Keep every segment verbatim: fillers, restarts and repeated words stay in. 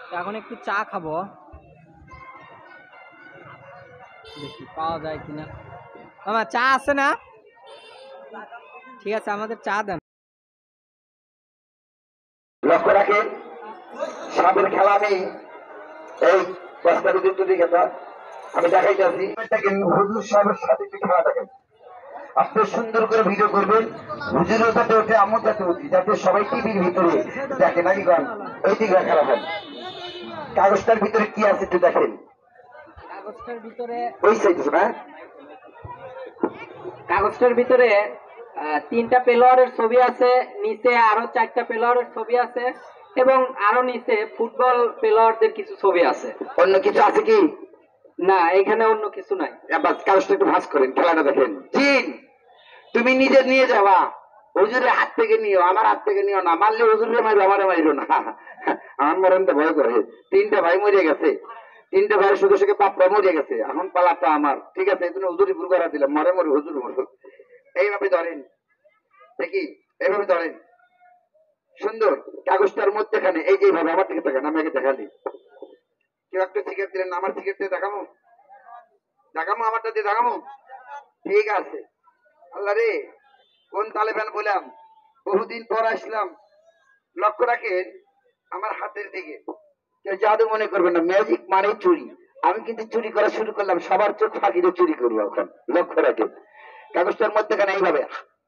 এখন একটু চা খাবো, দেখি পাওয়া যায় কিনা। আমার চা আছে না? ঠিক আছে, আমাদের চা দেন। লক্ষ্য রাখেন সাপের খেলা আমি এই প্রস্তাবিত দিকে আমি দেখাইতেছি হুজুর সাহেবের সাথে একটু খেলা দেখেন। আপনি সুন্দর করে ভিডিও করবেন, হুজুরের যাতে ওঠে আমার যাতে উঠি, যাতে সবাই টিভির ভিতরে দেখে নাকি গান ওই দিকে খেলা হয়। কাগজটার ভিতরে কি আছে একটু দেখেন। কাগজটার ভিতরে ওই সাইড না কাগজটার ভিতরে তিনটা প্লেয়ারের ছবি আছে, নিচে আরো চারটা প্লেয়ারের ছবি আছে এবং আরো নিচে ফুটবল প্লেয়ারদের কিছু ছবি আছে। অন্য কিছু আছে কি না, এখানে অন্য কিছু নাই। এবার কাগজটা একটু ভাঁজ করেন, খেলাটা দেখেন। জিন তুমি নিজে নিয়ে যাবা, হুজুরের হাত থেকে নিও, আমার হাত থেকে নিও না। মারলে হুজুরের মারবে, আমারে মারিল না। আমার মরণ তো ভয় করে। তিনটা ভাই মরিয়া গেছে, তিনটা ভাইয়ের সদস্যকে বাপরা মরিয়া গেছে, এখন পালাটা আমার। ঠিক আছে, এই জন্য হুজুরি ভুল করা দিলাম, মরে মরে হুজুর মরো। এইভাবে ধরেন, দেখি এইভাবে ধরেন সুন্দর। কাগজটার মধ্যেখানে এই যে এইভাবে আমার দিকে দেখান, আমি আগে দেখালি। কেউ একটা সিগারেট দিলেন, আমার সিগারেট দিয়ে দেখামো দেখামো আমারটা দিয়ে দেখামো। ঠিক আছে। আল্লাহ রে, কোন তালেবান বললাম, বহুদিন পর আসলাম। লক্ষ্য রাখেন আমার হাতের দিকে, কেউ জাদু মনে করবেন না, ম্যাজিক মানে চুরি। আমি কিন্তু চুরি করা শুরু করলাম, সবার চোখ ফাঁকিতে চুরি করবো এখন। লক্ষ্য রাখেন কাগজটার মধ্যেখানে এইভাবে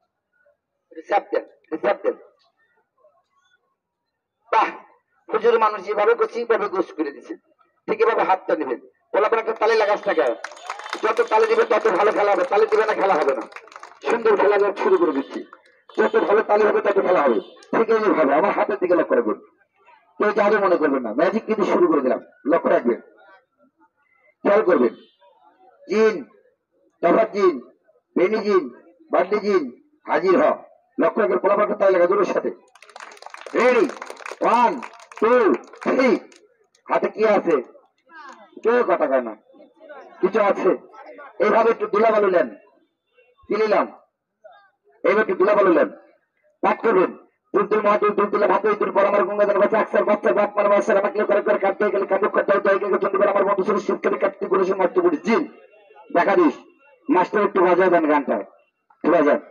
বাহ, হুজুর মানুষ যেভাবে করছে এইভাবে গোস করে দিচ্ছে। ঠিক এভাবে হাতটা নেবেন, বলাবেন একটা তালে লাগাস টাকা, যত তালে দিবে তত ভালো খেলা হবে, তালে দিবে না খেলা হবে না। সুন্দর খেলা শুরু করে দিচ্ছি, যত ভালো তালে হবে তত খেলা হবে। ঠিক এইভাবে আমার হাতের দিকে লক্ষ্য রাখবেন, কেউ জাদু মনে করবেন না, ম্যাজিক কিন্তু শুরু করে দিলাম। লক্ষ্য রাখবেন, খেয়াল করবেন। জিন, তফাত জিন, বেনি জিন, বাড্ডি জিন, হাজির হ। লক্ষ্য রাখবেন, পোলাপাটা তালে লাগা জোরের সাথে। Ready, one two three. হাতে কি আছে? কেউ কথা কয় না, কিছু আছে। এইভাবে একটু দুলা বালু নেন, কি নিলাম? এইভাবে একটু দুলা বালু নেন, পাঠ করবেন। দুর্দুল মহাদুল দুর্দুল ভাত দুর পর আমার গঙ্গাধর বাচ্চা আকসার বাচ্চা বাপ মার বাচ্চা আমাকে করে করে কাটতে গেলে কাটু কাটতে হতো এই চন্দ্র আমার বন্ধু ছিল শিবকে কাটতে করেছে মস্ত বুড়ি। জি দেখা দিস মাস্টার একটু বাজায় দেন গানটা, বাজান।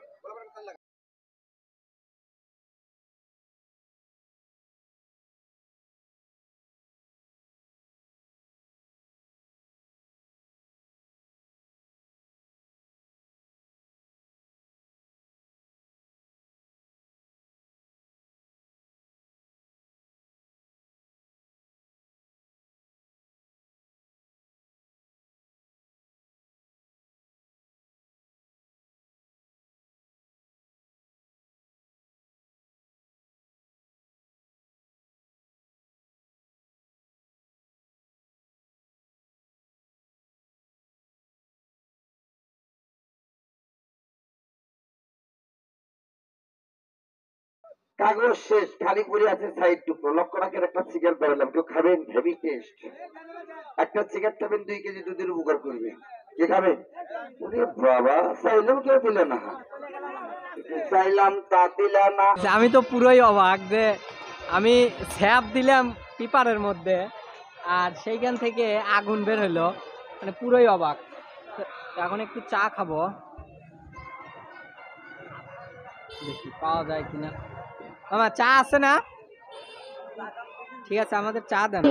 কাগজ শেষ, খালি পড়ে আছে সাইড টুকরো। লক্ষ্য রাখেন একটা সিগারেট বেরোলাম, কেউ খাবেন? Heavy taste. একটা সিগারেট খাবেন, দুই কেজি দুধের উপকার করবে। কে খাবেন? বাবা, চাইলেও কেউ দিল না, চাইলাম তা দিল না। আমি তো পুরোই অবাক যে আমি স্যাপ দিলাম পেপারের মধ্যে আর সেইখান থেকে আগুন বের হলো, মানে পুরোই অবাক। এখন একটু চা খাবো, দেখি পাওয়া যায় কিনা। আমার চা আছে না? ঠিক আছে, আমাদের চা দেন।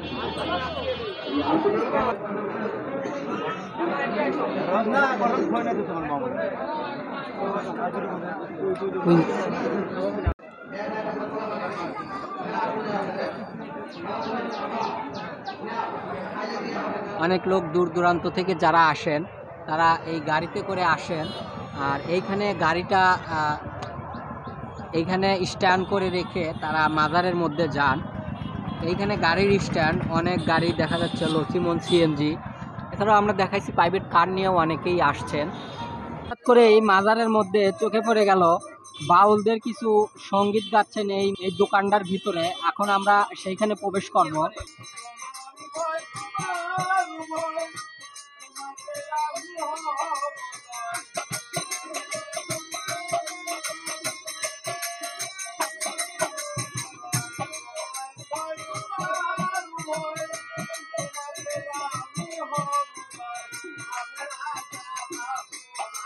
অনেক লোক দূর দূরান্ত থেকে যারা আসেন তারা এই গাড়িতে করে আসেন, আর এইখানে গাড়িটা এইখানে স্ট্যান্ড করে রেখে তারা মাজারের মধ্যে যান। এইখানে গাড়ির স্ট্যান্ড, অনেক গাড়ি দেখা যাচ্ছে, লক্ষ্মীমন সিএনজি, এছাড়াও আমরা দেখাইছি প্রাইভেট কার নিয়েও অনেকেই আসছেন। হঠাৎ করে এই মাজারের মধ্যে চোখে পড়ে গেল বাউলদের কিছু সঙ্গীত গাচ্ছেন এই এই দোকানটার ভিতরে। এখন আমরা সেইখানে প্রবেশ করব।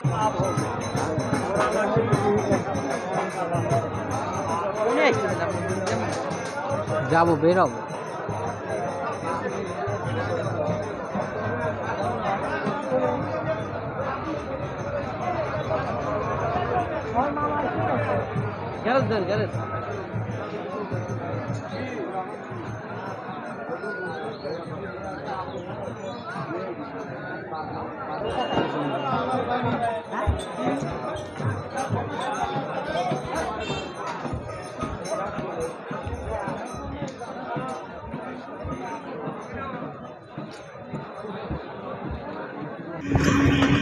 যাবো, বেরোবো। গ্যারেজ দেন, গ্যারেজ। Thank you.